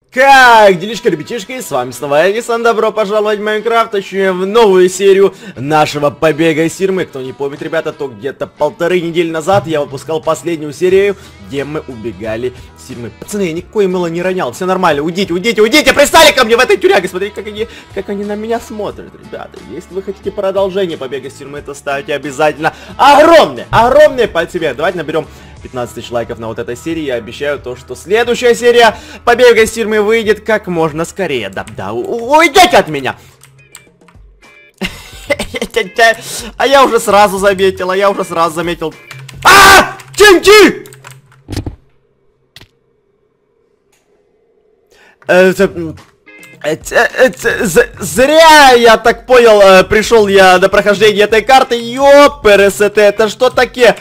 Как делишки, ребятишки, с вами снова Эдисон, добро пожаловать в Майнкрафт, точнее в новую серию нашего побега из тюрьмы. Кто не помнит, ребята, то где-то 1,5 недели назад я выпускал последнюю серию, где мы убегали из тюрьмы. Пацаны, я никакое мыло не ронял, все нормально, уйдите, пристали ко мне в этой тюряге, смотрите, как они на меня смотрят, ребята. Если вы хотите продолжение побега из тюрьмы, то ставьте обязательно огромные пальцы вверх. Давайте наберем 15 тысяч лайков на вот этой серии. Я обещаю то, что следующая серия побега из тюрьмы выйдет как можно скорее. Да, уйдите от меня! А я уже сразу заметил, TNT! Зря, я так понял, пришел я до прохождения этой карты. Ёпересет, это что такое?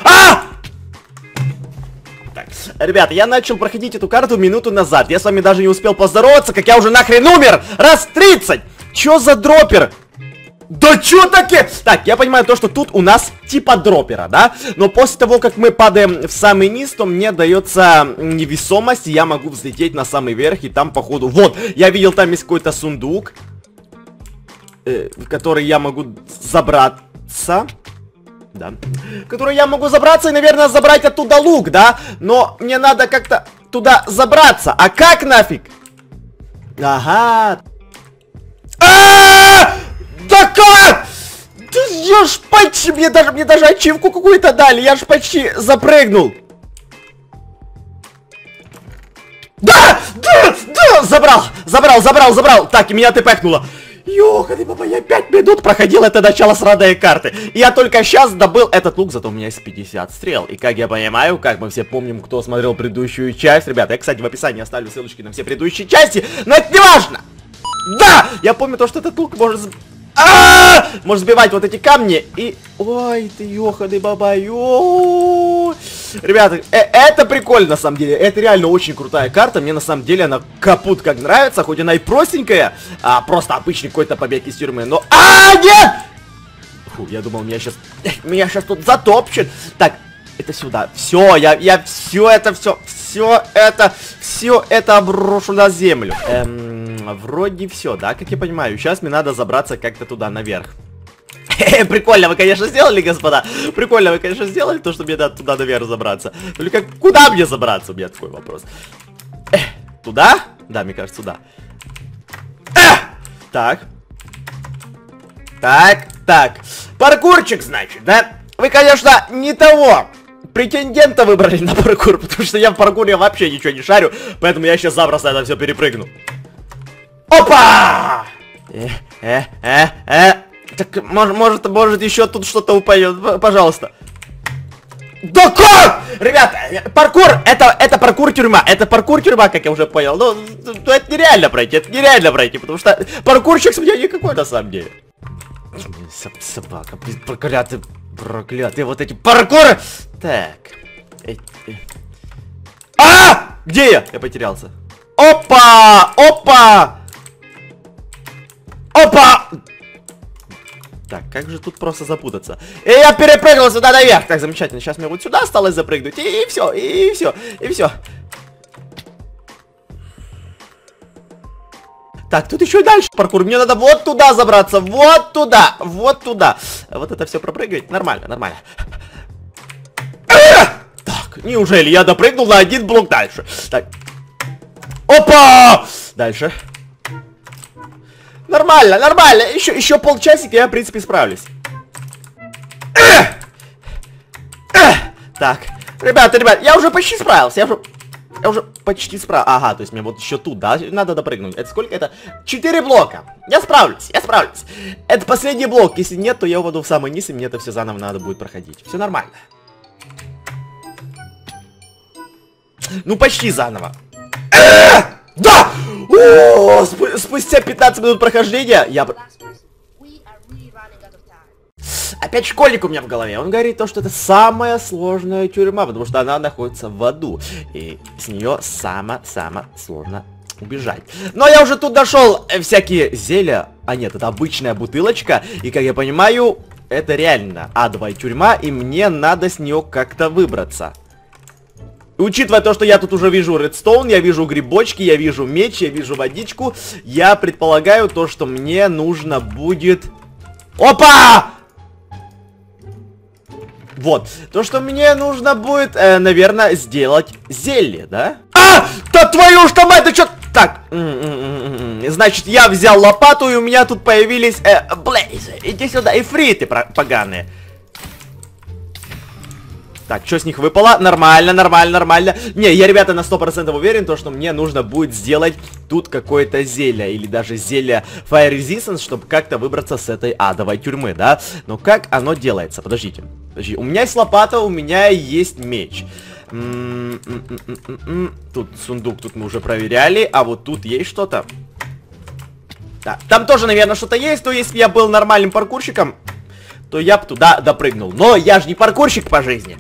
Ребята, я начал проходить эту карту минуту назад. Я с вами даже не успел поздороваться, как я уже нахрен умер! Раз 30! Чё за дропер? Да чё таки? Так, я понимаю то, что тут у нас типа дропера, да? Но после того, как мы падаем в самый низ, то мне дается невесомость, и я могу взлететь на самый верх, и там, походу... Вот, я видел, там есть какой-то сундук, в который я могу забраться. Да. Который я могу забраться и, наверное, забрать оттуда лук, да? Но мне надо как-то туда забраться. А как нафиг? Ага. Да как? Да я ж почти... Мне даже ачивку какую-то дали. Я ж почти запрыгнул. Да! Забрал. Так, и меня тэпэкнуло. Ёханы, баба, я 5 минут проходил это начало сраной карты. И я только сейчас добыл этот лук, зато у меня есть 50 стрел. И как я понимаю, как мы все помним, кто смотрел предыдущую часть. Ребята, я, кстати, в описании оставлю ссылочки на все предыдущие части, но это не важно! Да! Я помню то, что этот лук может... Может сбивать вот эти камни и... Ой, ты ёханы, баба, Ребята, это прикольно, на самом деле. Это реально очень крутая карта. Мне, на самом деле, она капут как нравится. Хоть она и простенькая, просто обычный какой-то побег из тюрьмы. Но... нет! Фу, я думал, меня сейчас тут затопчет. Так, это сюда. Все, я все это обрушу на землю. Вроде все, да, как я понимаю. Сейчас мне надо забраться как-то туда наверх. Прикольно вы, конечно, сделали, господа. Прикольно вы, конечно, сделали то, что мне надо туда наверх забраться. Только куда мне забраться? У меня такой вопрос. Туда? Да, мне кажется, туда. Так. Паркурчик, значит, да? Вы, конечно, не того претендента выбрали на паркур, потому что я в паркуре вообще ничего не шарю. Поэтому я сейчас запросто это все перепрыгну. Опа! Так, может еще тут что-то упадет, пожалуйста. Да как? Ребята, паркур, это паркур-тюрьма. Это паркур-тюрьма, как я уже понял. Но это нереально пройти, потому что паркурчик с меня никакой на самом деле. Собака, проклятые вот эти паркуры. Так. Где я? Я потерялся. Опа! Так, как же тут просто запутаться? И я перепрыгнул сюда наверх. Так, замечательно. Сейчас мне вот сюда осталось запрыгнуть. И все. Так, тут еще и дальше паркур. Мне надо вот туда забраться. Вот туда. Вот это все пропрыгивать. Нормально. Так, неужели я допрыгнул на один блок дальше? Так. Опа! Дальше. Нормально. Еще полчасика, я, в принципе, справлюсь. Так, ребята, я уже почти справился. Я уже почти справился. Ага, то есть мне вот еще тут, да, надо допрыгнуть. Это сколько? Это 4 блока. Я справлюсь. Это последний блок. Если нет, то я упаду в самый низ, и мне это все заново надо будет проходить. Все нормально. Ну, почти заново. Да! О, спустя 15 минут прохождения я... Опять школьник у меня в голове. Он говорит то, что это самая сложная тюрьма, потому что она находится в аду. И с нее само сложно убежать. Но я уже тут нашел всякие зелья. А нет, это обычная бутылочка. И, как я понимаю, это реально адовая тюрьма. И мне надо с нее как-то выбраться. Учитывая то, что я тут уже вижу редстоун, я вижу грибочки, я вижу меч, я вижу водичку, я предполагаю то, что мне нужно будет... Опа! Вот, то, что мне нужно будет, наверное, сделать зелье, да? А! Да твою ж там это что? Так, значит, я взял лопату, и у меня тут появились, блейзы. Иди сюда, ифриты поганые. Так, что с них выпало? Нормально, нормально, нормально. Не, я, ребята, на 100% уверен, то, что мне нужно будет сделать тут какое-то зелье. Или даже зелье Fire Resistance, чтобы как-то выбраться с этой адовой тюрьмы, да? Но как оно делается? Подождите. Подожди. У меня есть лопата, у меня есть меч. Тут сундук, тут мы уже проверяли. А вот тут есть что-то. Да, там тоже, наверное, что-то есть. То если бы я был нормальным паркурщиком, то я бы туда допрыгнул. Но я же не паркурщик по жизни.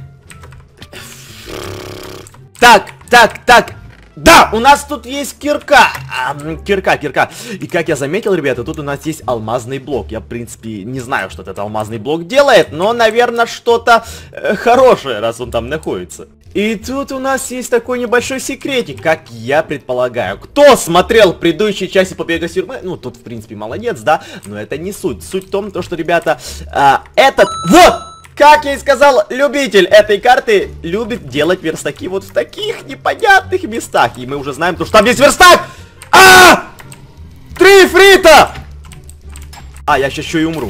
Так. Да, у нас тут есть кирка. Кирка. И как я заметил, ребята, тут у нас есть алмазный блок. Я, в принципе, не знаю, что этот алмазный блок делает, но, наверное, что-то хорошее, раз он там находится. И тут у нас есть такой небольшой секретик, как я предполагаю. Кто смотрел предыдущие части Побега из тюрьмы? Ну, тут, в принципе, молодец, да? Но это не суть. Суть в том, что, ребята, этот... Вот! Как я и сказал, любитель этой карты любит делать верстаки вот в таких непонятных местах. И мы уже знаем, что там есть верстак! 3 фрита! Я сейчас еще и умру.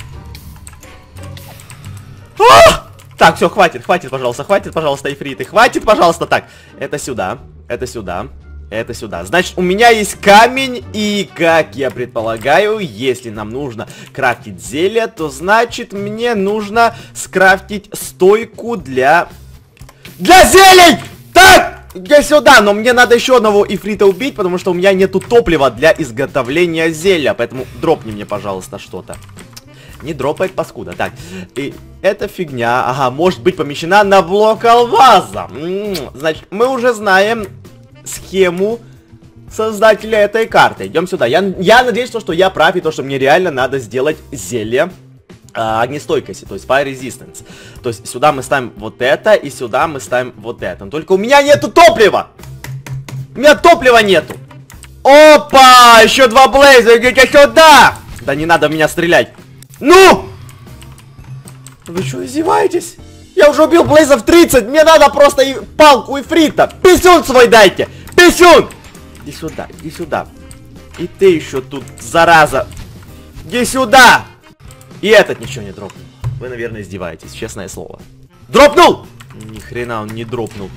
Так, все, хватит, пожалуйста, ифриты. Хватит, пожалуйста. Так, это сюда, это сюда. Это сюда. Значит, у меня есть камень, и, как я предполагаю, если нам нужно крафтить зелье, то, значит, мне нужно скрафтить стойку для зелий! Так! Иди сюда! Но мне надо еще одного ифрита убить, потому что у меня нету топлива для изготовления зелья. Поэтому дропни мне, пожалуйста, что-то. Не дропает, паскуда. Так, и эта фигня, ага, может быть помещена на блок алмаза. Значит, мы уже знаем схему создателя этой карты. Идем сюда. Я надеюсь, что я прав, и то, что мне реально надо сделать зелье огнестойкости, то есть Fire Resistance. То есть сюда мы ставим вот это, и сюда мы ставим вот это. Но только у меня нету топлива! У меня топлива нету! Опа! Еще 2 блейза, идите сюда! Да не надо в меня стрелять. Ну! Вы что, издеваетесь? Я уже убил блейзов 30, мне надо просто палку ифрита. Писюн свой дайте! Писюн! Иди сюда, иди сюда. И ты еще тут, зараза. Иди сюда! И этот ничего не дропнул. Вы, наверное, издеваетесь, честное слово. Дропнул! Ни хрена он не дропнул.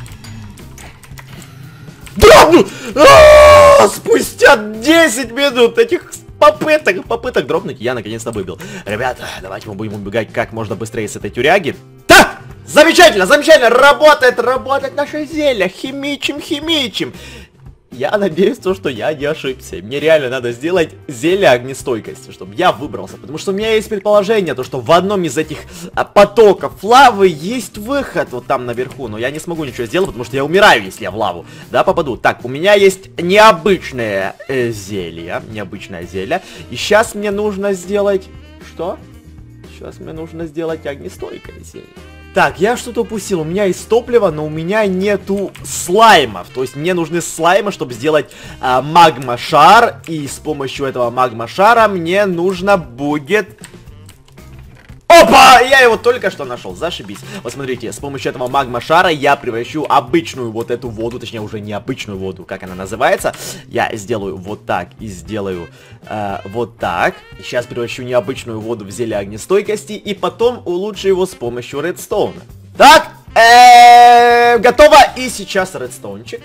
Дропнул! Спустя 10 минут этих попыток дропнуть я наконец-то выбил. Ребята, давайте мы будем убегать как можно быстрее с этой тюряги. Да! Замечательно, замечательно! Работает наше зелье! Химичим! Я надеюсь, что я не ошибся. Мне реально надо сделать зелье огнестойкости, чтобы я выбрался. Потому что у меня есть предположение, то, что в одном из этих потоков лавы есть выход вот там наверху. Но я не смогу ничего сделать, потому что я умираю, если я в лаву, да, попаду. Так, у меня есть необычное зелье. Необычное зелье. И сейчас мне нужно сделать... Что? Сейчас мне нужно сделать огнестойкое зелье. Так, я что-то упустил. У меня есть топливо, но у меня нету слаймов. То есть мне нужны слаймы, чтобы сделать магма-шар. И с помощью этого магма-шара мне нужно будет... Опа! Я его только что нашел. Зашибись. Вот смотрите, с помощью этого магма-шара я превращу обычную вот эту воду, точнее уже не обычную воду, как она называется. Я сделаю вот так и сделаю вот так. И сейчас превращу необычную воду в зелье огнестойкости и потом улучшу его с помощью редстоуна. Так, готово. И сейчас редстоунчик.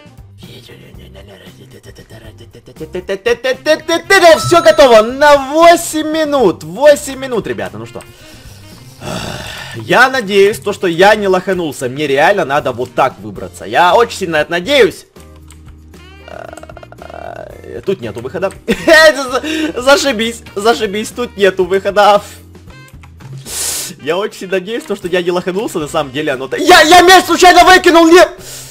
Все готово на 8 минут. 8 минут, ребята, ну что. Я надеюсь, что я не лоханулся. Мне реально надо вот так выбраться. Я очень сильно это надеюсь. Тут нету выхода. Зашибись, тут нету выхода. Я очень сильно надеюсь, что я не лоханулся. На самом деле оно... Я меч случайно выкинул, не...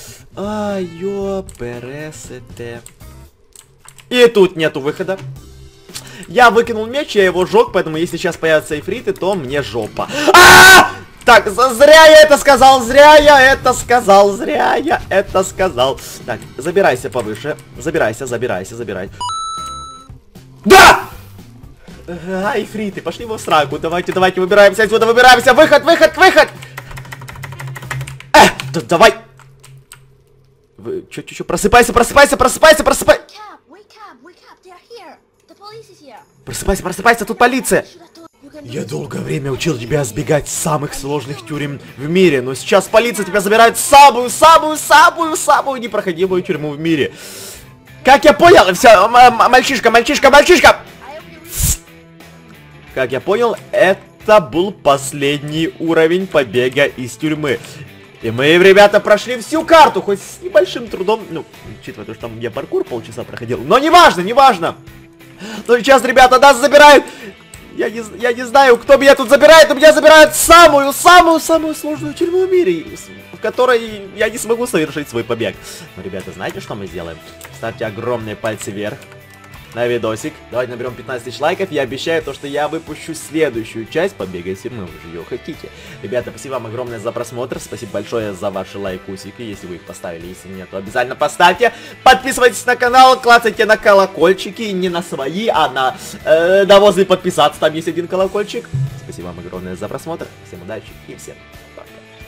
Ёпересете. И тут нету выхода. Я выкинул меч, я его сжег, поэтому если сейчас появятся ифриты, то мне жопа. Так, зря я это сказал, зря я это сказал, зря я это сказал. Так, забирайся повыше. Забирайся, забирай. Да! Ай, фриты, пошли в сраку. Давайте, выбираемся отсюда, выбираемся. Выход! Давай! Чё, просыпайся! Просыпайся, тут полиция! Я долгое время учил тебя избегать самых сложных тюрем в мире, но сейчас полиция тебя забирает в самую непроходимую тюрьму в мире. Как я понял, все, мальчишка! Как я понял, это был последний уровень побега из тюрьмы. И мы, ребята, прошли всю карту, хоть с небольшим трудом, ну, учитывая то, что там я паркур полчаса проходил, но неважно. Но сейчас, ребята, нас забирают. Я не знаю, кто меня тут забирает, но меня забирают в самую сложную тюрьму в мире, в которой я не смогу совершить свой побег. Но, ребята, знаете, что мы сделаем? Ставьте огромные пальцы вверх на видосик. Давайте наберем 15 тысяч лайков. Я обещаю то, что я выпущу следующую часть побега из тюрьмы. Вы же ее хотите. Ребята, спасибо вам огромное за просмотр. Спасибо большое за ваши лайкусики. Если вы их поставили, если нет, то обязательно поставьте. Подписывайтесь на канал, клацайте на колокольчики. Не на свои, а на возле подписаться. Там есть один колокольчик. Спасибо вам огромное за просмотр. Всем удачи и всем пока.